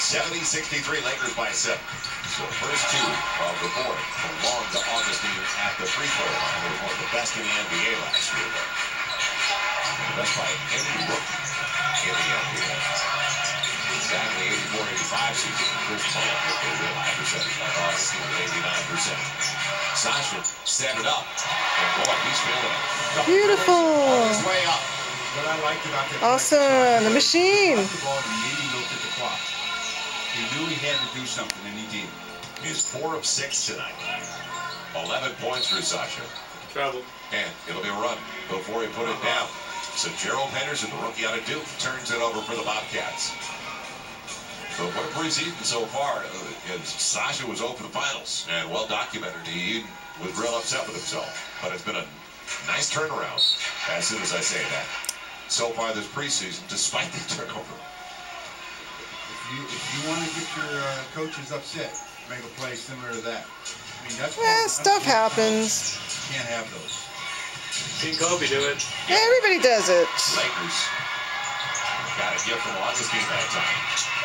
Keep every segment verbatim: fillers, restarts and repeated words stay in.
seventy sixty-three, Lakers by seven. So first two of the fourth belong to Augustine at the free throw line. They were one of the best in the N B A last year, though. The best by any rookie in the N B A. Back in the eighty-four eighty-five season, Chris Paul hit the real high percentage by Augustine at eighty-nine percent. Sasha set it up. And boy, he's feeling it. Beautiful. On his way up. What I liked about that. Awesome. The machine. The ball immediately looked at the clock. He knew he had to do something, and he did. He's four of six tonight. eleven points for Sasha. Trouble. And it'll be a run before he put it down. So Gerald Henderson, the rookie out of Duke, turns it over for the Bobcats. So what a preseason so far. As Sasha was over the finals and well documented, he was real upset with himself. But it's been a nice turnaround as soon as I say that. So far this preseason, despite the turnover. If you, if you want to get your uh, coaches upset, make a play similar to that. I mean, that's Yeah, stuff happens. You can't have those. Seen Kobe do it. Yeah, everybody does it. Lakers got a gift from Augustine that time.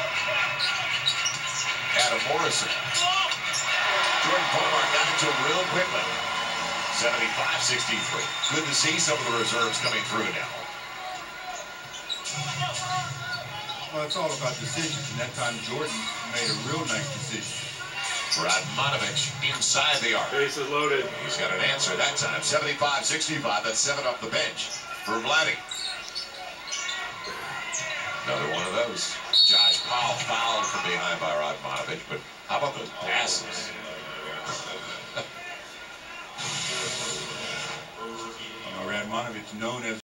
Adam Morrison. Jordan Pollard got it to him real quickly. seventy-five sixty-three. Good to see some of the reserves coming through now. Well, it's all about decisions, and that time Jordan made a real nice decision. Radmanovic inside the arc. Bases loaded. He's got an answer that time. seventy-five sixty-five. That's seven up the bench for Vladdy. Another one of those. Josh Powell fouled from behind by Radmanovic, but how about those passes? You know, Radmanovic known as